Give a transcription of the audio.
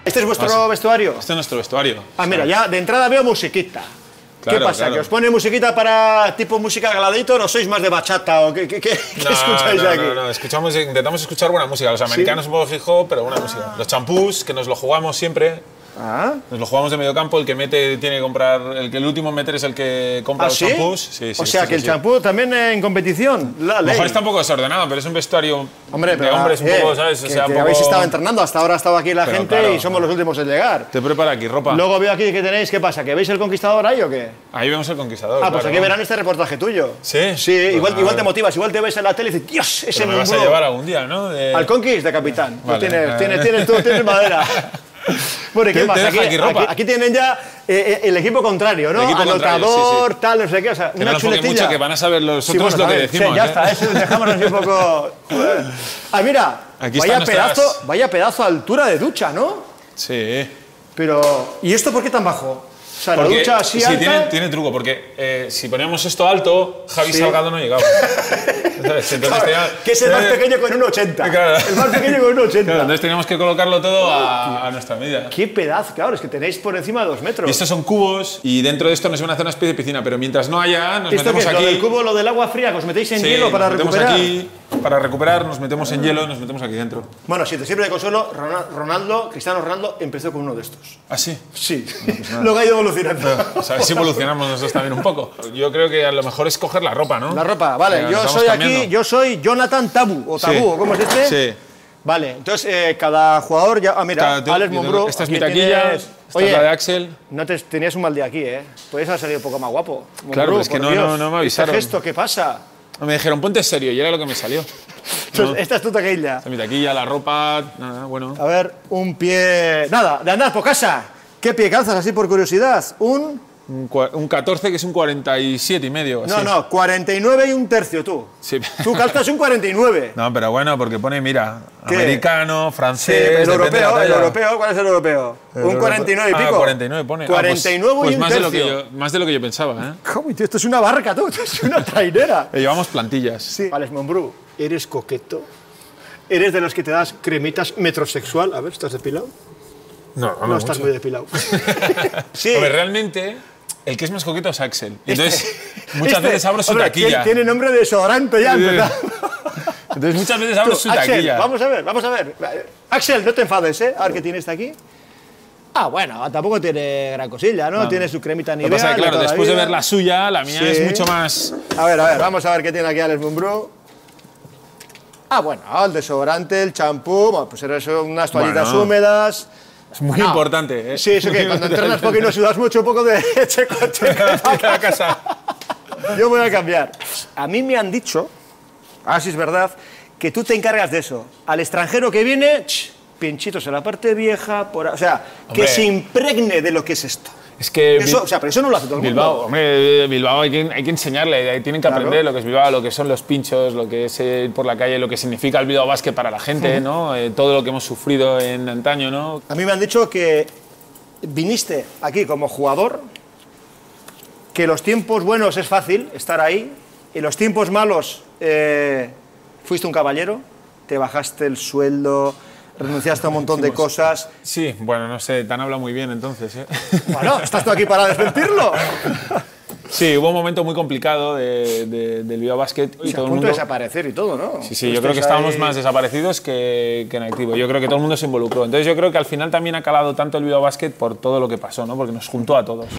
¿Este es vuestro vestuario? Este es nuestro vestuario. Ah, mira, ya de entrada veo musiquita. Claro, ¿Qué pasa? claro. ¿Que os pone musiquita para tipo música Gladiator o sois más de bachata o qué escucháis aquí? No, intentamos escuchar buena música. Los americanos un poco fijo, pero buena música. Los champús, que nos lo jugamos siempre. Nos lo jugamos de medio campo, el que mete tiene que comprar, el último en meter es el que compra los champús. Sí, o sea, que el champú también en competición. A lo mejor está un poco desordenado, pero es un vestuario de hombres un poco, ¿sabes? O sea, que habéis estado entrenando, hasta ahora ha estado aquí la gente claro, y somos los últimos en llegar. Te prepara aquí ropa. Luego veo aquí que tenéis, ¿qué pasa? ¿Que veis el Conquistador ahí o qué? Ahí vemos el Conquistador. Pues aquí verán este reportaje tuyo. Sí. Sí, igual te motivas, igual te ves en la tele y dices, Dios, ese me vas a llevar algún día, ¿no? Al Conquist de capitán. Vale. Tienes madera. Bueno, ¿qué pasa? Aquí tienen ya el equipo contrario, ¿no? Anotador, tal, no sé qué. O sea, una chuletilla. Mucho, que van a saber los otros lo que decimos. Sí, ya está, eso dejamos así un poco. Ah, mira, vaya pedazo de altura de ducha, ¿no? Sí. Pero, ¿y esto por qué tan bajo? O sea, porque, la ducha así alta... tiene truco, porque si poníamos esto alto, Javi Salgado no llegaba. Entonces, que es el más pequeño con 1,80. Claro. El más pequeño con 1,80. Claro, entonces teníamos que colocarlo todo a nuestra medida. Qué pedazo, claro, es que tenéis por encima de 2 metros. Y estos son cubos y dentro de esto nos van a hacer una especie de piscina, pero mientras no haya, nos metemos aquí. ¿Lo del cubo, lo del agua fría, que os metéis en hielo para recuperar? Aquí, para recuperar, nos metemos en hielo y nos metemos aquí dentro. Bueno, si te sirve de consuelo, Cristiano Ronaldo empezó con uno de estos. ¿Ah, sí? Sí. Luego ha ido evolucionando. A ver si evolucionamos nosotros también un poco. Yo creo que a lo mejor es coger la ropa, ¿no? La ropa, vale. Yo soy Jonathan Tabu, o Tabú, ¿cómo es este? Sí. Vale, entonces cada jugador ya... Ah, mira, Alex Mumbrú. Esta es mi taquilla, esta es la de Axel. Tenías un mal día aquí, ¿eh? Podrías haber salido un poco más guapo. Mumbrú, claro, pero es que no me avisaron. ¿Este gesto qué pasa? Me dijeron, ponte serio, y era lo que me salió. Entonces, esta es tu taquilla. Esta es mi taquilla, la ropa, nada, bueno. A ver, un pie... Nada, de andar por casa. ¿Qué pie calzas, así por curiosidad? Un 14, que es un 47 y medio. Así. No, 49 y un tercio, tú. Sí. Tú calzas un 49. No, pero bueno, porque pone, mira, americano, francés... Sí, el europeo, ¿cuál es el europeo? Un 49 y pico. Ah, 49 pone. 49 pues y un tercio. Más de lo que yo pensaba, ¿eh? ¿Cómo? Esto es una barca, tú. Esto es una trainera. Llevamos plantillas. Sí. Alex Mumbrú, ¿eres coqueto? ¿Eres de los que te das cremitas metrosexual? A ver, ¿estás depilado? No estás muy depilado. Sí. Hombre, realmente... El que es más coqueto es Axel. Entonces, muchas veces abro su taquilla. Tiene nombre de desodorante ya. Entonces, muchas veces abro su taquilla. Vamos a ver. Axel, no te enfades, ¿eh? A ver qué tiene esta aquí. Ah, bueno, tampoco tiene gran cosilla, ¿no? Tiene su cremita Nivea. Lo que pasa es que, claro, después de ver la suya, la mía es mucho más... A ver, vamos a ver qué tiene aquí Alex Mumbrú. Ah, bueno, el desodorante, el champú, pues son unas toallitas húmedas... Es muy importante, ¿eh? Sí, eso que cuando entrenas poco y no sudas mucho, un poco de checo a casa. Yo voy a cambiar. A mí me han dicho, así es verdad, que tú te encargas de eso. Al extranjero que viene, pinchitos en la parte vieja, o sea, que se impregne de lo que es esto. Es que pero eso no lo hace todo el mundo. Hombre, Bilbao hay que enseñarle, tienen que aprender lo que es Bilbao, lo que son los pinchos, lo que es ir por la calle, lo que significa el Bilbao Basket para la gente, ¿no? Todo lo que hemos sufrido en antaño, ¿no? A mí me han dicho que viniste aquí como jugador, que los tiempos buenos es fácil estar ahí, y los tiempos malos fuiste un caballero, te bajaste el sueldo... Renunciaste a un montón de cosas. Sí, bueno, no sé, te han hablado muy bien entonces, ¿eh? Bueno, ¿estás tú aquí para desmentirlo? Sí, hubo un momento muy complicado del Bilbao Basket. Y todo el mundo... de desaparecer y todo, ¿no? Sí, yo creo que estábamos más desaparecidos que en activo. Yo creo que todo el mundo se involucró. Entonces yo creo que al final también ha calado tanto el Bilbao Basket por todo lo que pasó, ¿no? Porque nos juntó a todos.